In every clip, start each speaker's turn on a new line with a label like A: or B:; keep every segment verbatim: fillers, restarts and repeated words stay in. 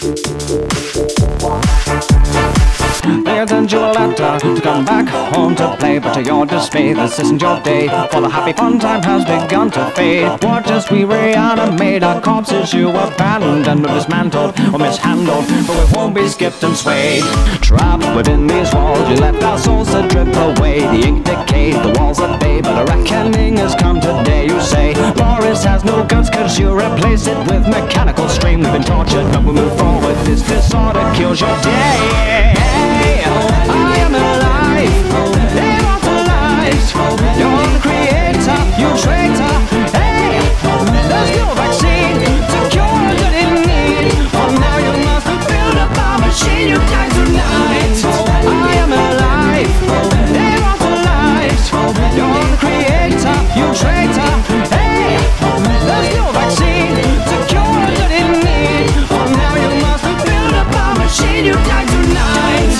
A: They sent you a letter to come back home to play, but to your dismay, this isn't your day, for the happy fun time has begun to fade. Watch as we reanimate our corpses you abandoned or dismantled or mishandled, but we won't be skipped and swayed. Trapped within these walls, you left our souls to drip away. The ink decayed, the walls at bay, but a reckoning has come today. You say Loris has no guts cause you replace it with mechanical stream. We've been tortured but we move forward, this disorder kills your day. I am alive, immortalized. You're the creator, you traitor. Hey, there's no vaccine to cure that in need. Oh, now you must have built up our machine. You die tonight. I am alive, immortalized. You're the creator, you traitor. Hey, there's no vaccine to cure that in need. Oh, now you must have built up our machine. You die tonight.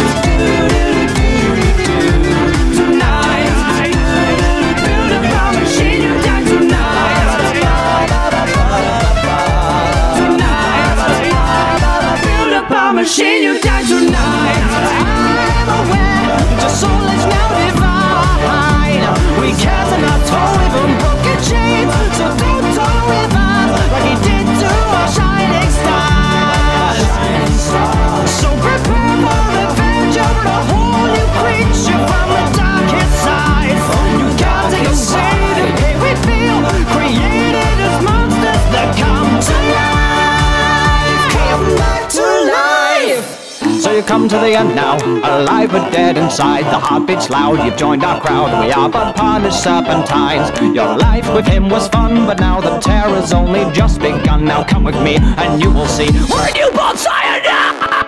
A: Machine, you die tonight. I'm aware that your soul is now divine. We can't not tow even broken chains, so don't tow with us like he did to our shining stars. So prepare for revenge over a whole new creature from the darkest side. You gotta go save the pain we feel, created as monsters that come to life. Come back to life. So you come to the end now, alive but dead inside. The heartbeat's loud, you've joined our crowd. We are but punished serpentines. Your life with him was fun, but now the terror's only just begun. Now come with me and you will see we're a newborn cyanide.